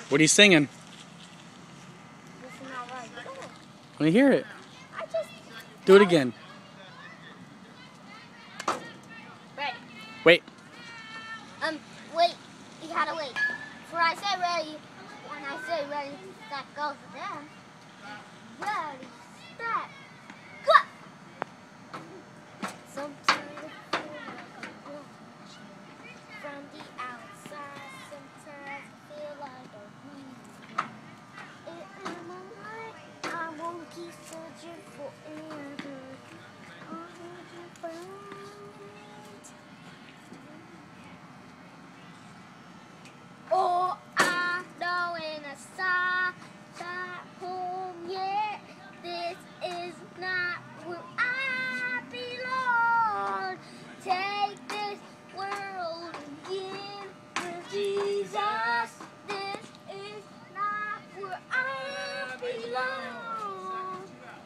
What are you singing? This is not right. Let me hear it. I just... Do it again. Ready. Wait. Wait. You gotta wait. Before I say ready, when I say ready, that goes down. Ready, start, go! Sometimes I feel like a watch from the outside. Sometimes I feel like a weed. In my mind, I won't keep searching forever. Oh, I know in a side home, yeah, this is not where I belong. Take this world and give to Jesus. This is not where I belong.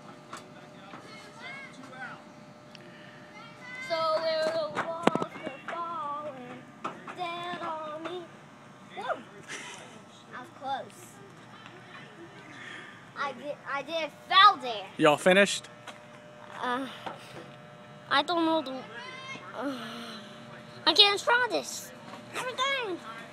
So where the walls are falling down on me. Woo! I was close. I did fell there. Y'all finished? I don't know I can't try this. Everything.